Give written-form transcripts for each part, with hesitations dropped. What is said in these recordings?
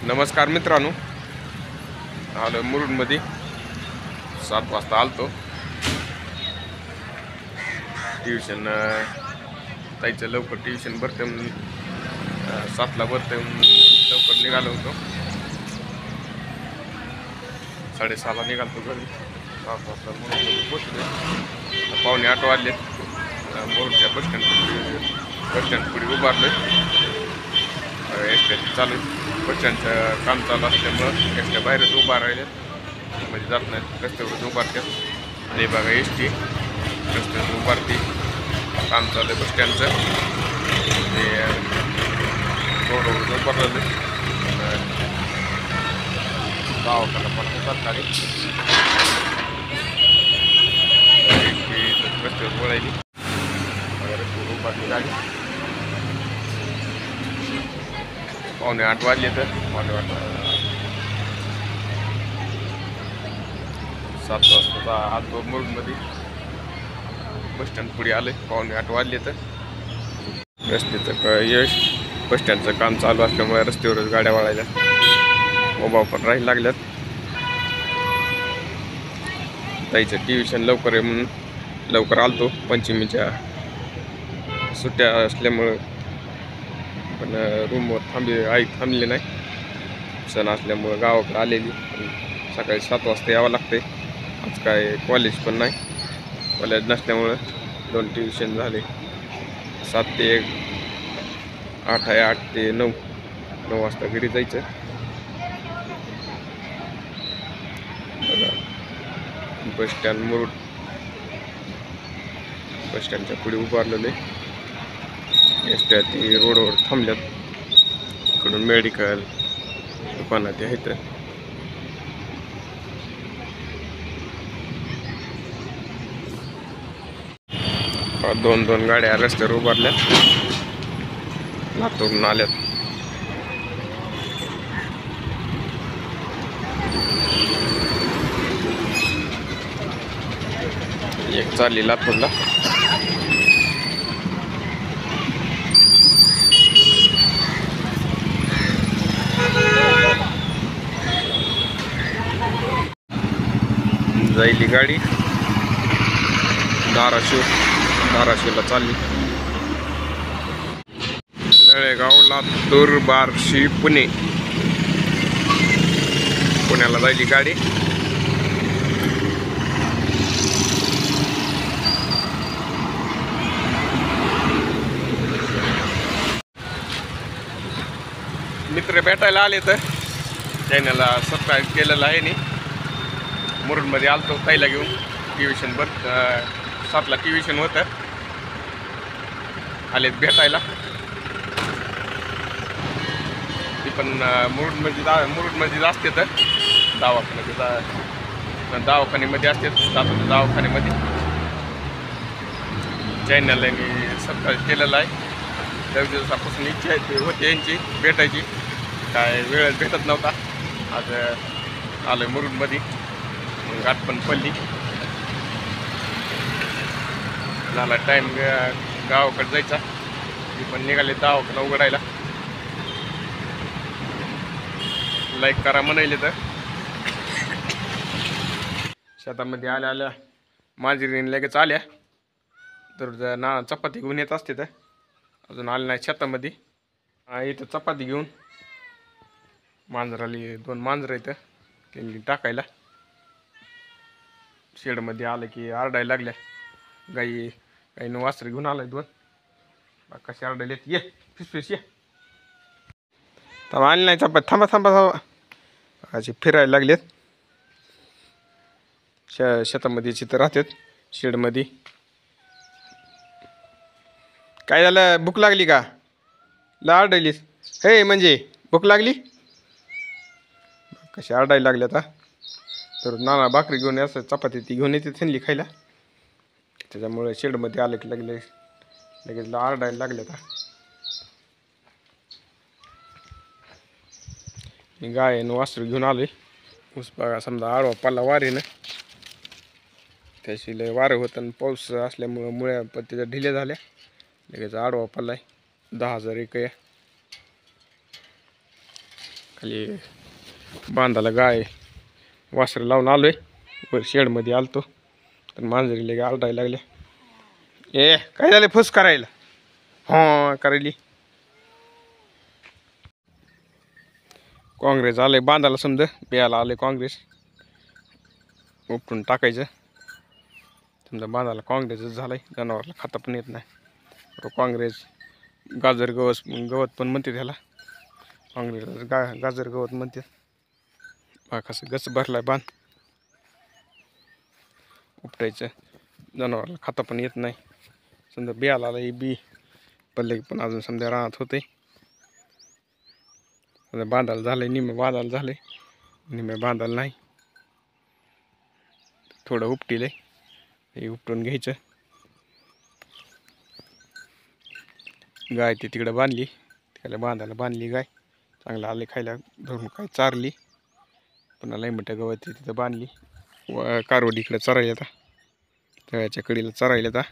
नमस्कार मित्रांनो, आलो मुरुडमध्ये 7 वाजता आलतो. ट्युशन जायचं लवकर, ट्युशन भरते 7ला भरते, लवकर निघालो होतो. 6:30ला निघालतो घरी. 7 वाजता मुरुडमध्ये पोचलो. 7:45 वाजले. मुरुडच्या बस स्टँड पुढे उभारलोय. एसटी चालू, बस स्टँडचं काम चालू असल्यामुळं एसट्या बाहेरच उभा राहिल्यात, म्हणजे जात नाहीत, रस्त्यावरच उभारतात. आणि बघा एसटी रस्त्यावर उभारते, काम चालू आहे बस स्टँडचं. ते रोडवर उभारलं गावाकडं पण सरकारी एसटी रस्त्यावर वळायली. रस्त्यावर उभारली गाडी. 7:45 वाजले तर 7 वाजता आलतो मुरुडमध्ये. बस स्टँड पुढे आले. 7:45 वाजले तर रस्त्याचं यश बस स्टँडचं काम चालू असल्यामुळे रस्त्यावरच गाड्या वळायल्या, उभा पण राहायला लागल्यात. जायचं ट्युशन लवकर आहे म्हणून लवकर आलतो. पंचमीच्या सुट्ट्या असल्यामुळं, पण रूमवर थांबले नाही. सण असल्यामुळं गावाकडे आलेली. सकाळी 7 वाजता यावं लागते. आज काय कॉलेज पण नाही, कॉलेज नसल्यामुळं 2 ट्युशन झाले. 7 ते 8 आहे, 8 ते 9 वाजता घरी जायचं. बस स्टँड मुरुड बस स्टँडच्या पुढे उभारलेले. एसट्या ती रोडवर थांबल्यात. इकडून मेडिकल दुकानात आहेत. 2 गाड्या रस्त्यावर उभारल्या, लातूरून आल्यात. एक चालली लातूरला. जायली गाडी धाराशिवला चालली. नळेगाव, लातूर, बार्शी, पुण्याला जायली गाडी. मित्र भेटायला आले तर चॅनलला सबस्क्राईब केलेलं आहे. मुरुडमध्ये आलतो ताईला घेऊन. ट्युशन 7ला ट्युशन होतं. आलेत भेटायला. ती पण मुरुडमध्ये असते तर दवाखान्यामध्ये असते. जातो दवाखान्यामध्ये. चॅनलला मी सबस्क्राईब केलेलं आहे. 10 दिवसापासून इच्छा होती यांची भेटायची, काय वेळच भेटत नव्हता. आज आलोय मुरुडमध्ये. गाठ पण पडली. झाला टाईम गावाकडे जायचा. ती पण निघाले दवाखाना उघडायला. लाईक करा म्हणाले तर. शेतामध्ये आल्या मांजरीने लगेच आल्या तर ना चपाती घेऊन येत असते. तर अजून आले नाही शेतामध्ये. इथं चपाती घेऊन मांजराली 2 मांजरं इथं त्यांनी टाकायला. शेडमध्ये आलं की आरडायला लागल्या. गाईनं वासरं घेऊन आलाय 2. कशी आरडायलेत. ये फिसफिस ये. आले नाही चपाती. थांबा अशी फिरायला लागलेत. शेतामध्ये चित्र राहतात शेडमध्ये. काय झालं, भूक लागली का? आरडायलीस हे, म्हणजे भूक लागली. कशी आरडायला लागल्या आता. तर नाना भाकरी घेऊन असं चपाती ती घेऊन येते त्यांनी खायला. त्याच्यामुळे शेडमध्ये आलं की लगेच आरडायला लागले. आता गायनं वासरू घेऊन आलोय. ऊस बघा समजा आडवा पाला वारीनं. त्याशी लय वारं होतं आणि पाऊस असल्यामुळं मुळ्या पत्तीच्या ढिल्या झाल्या. लगेच आडवा पाला आहे. 10,000 एक आहे. खाली बांधाला गाय वासरं लावून आलोय. वर शेडमध्ये आलतो तर मांजरी लगे आरडायला लागल्या. ए काय झालं फुस करायला? हा करायली. काँग्रेस आलंय बांधाला समजा बियाला आलंय काँग्रेस उपटून टाकायचं. समजा बांधाला काँग्रेसच झालंय. जनावरला खाता पण येत नाही. काँग्रेस गाजर गवत पण म्हणते त्याला. काँग्रेस गाजर गवत म्हणते. बा कसं गच भरलाय बांध. उपटायचं जनावरला खाता पण येत नाही. समजा बियाला आलं बी पडले पण अजून समजा राहत होते. बांधायला झालंय निम्मे बांधायला झालंय निम्मे बांधायला नाही. थोडं उपटीलंय हे उपटून घ्यायचं. गाय ती तिकडे बांधली त्याला बांधायला बांधली गाय. चांगलं आले खायला धरून काय चारली. पुन्हा लय मोठ्या गवत तिथं बांधली. व कारवडी इकडे चरायला आता तळ्याच्या कडीला चरायला आता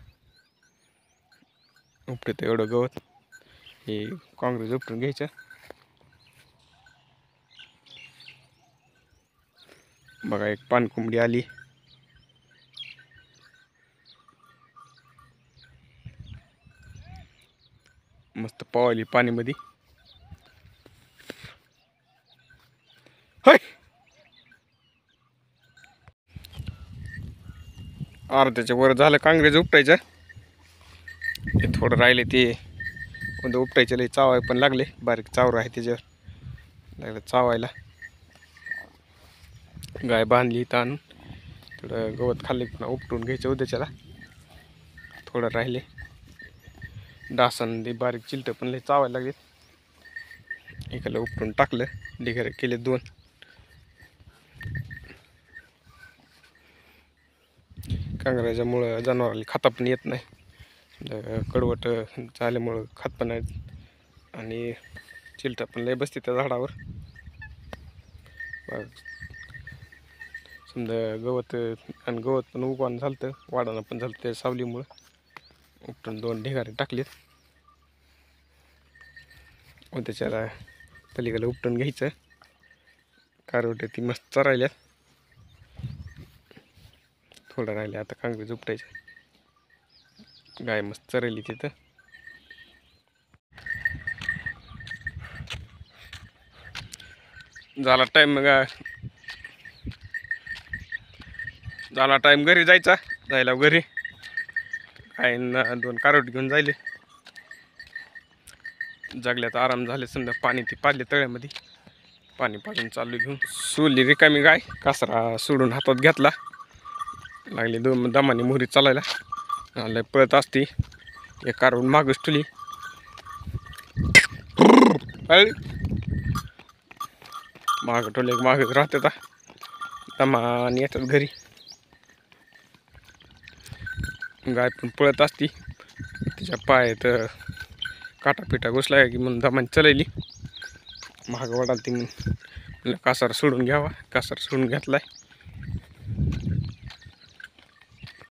उपटत एवढं गवत. हे काँग्रेस उपटून घ्यायचं. बघा एक पानकोंबडी आली. मस्त पवायली पाणी मध्ये. अर्ध्याच्या वर झालं काँग्रेस उपटायचं. ते थोडं राहिले ते कोणतं उपटायचं लय चावाय पण लागले. बारीक चावर आहे त्याच्यावर लागलं चावायला. गाय बांधली इथं आणून थोडं गवत खाल्ले पुन्हा उपटून घ्यायचं उद्याच्याला. थोडं राहिले डासन ते बारीक चिलट पण लय चावायला लागले. एकाला उपटून टाकलं. ढिगारे केले 2. काँग्रेसमुळं जनावराला खाता पण येत नाही. कडवट झाल्यामुळं खात पण नाहीत आणि चिलटा पण लय बसते त्या झाडावर. समजा गवत आणि गवत पण उगवण झालं वाढानं पण झालं त्या सावलीमुळं. उपटून 2 ढिगारे टाकलेत. व त्याच्याला पलीकडे उपटून घ्यायचं. कारवटे ती मस्त चरायल्यात. थोडं राहिले आता काँग्रेस उपटायचं. गाय मस्त चरायली तिथं. झाला टाइम झाला टाइम घरी जायला घरी. काय 2 कारवट घेऊन जायले. जगल्यात आराम झाले समजा. पाणी ती पाडले तळ्यामध्ये. पाणी पाडून चालू घेऊन सोडली रिकामी गाय. कासरा सोडून हातात घेतला. लागली 2 दमाने मोहरी चालायला. लय पळत असते. एक कारवड मागच ठुली. माग ठेवले मागच राहते आता. दमाने येतात घरी. गाय पण पळत असती. तिच्या पायात काटापिटा घुसला की म्हणून दमाने चलायली. महाग वडाल ती म्हणून कासार सोडून घ्यावा. कासार सोडून घेतलाय.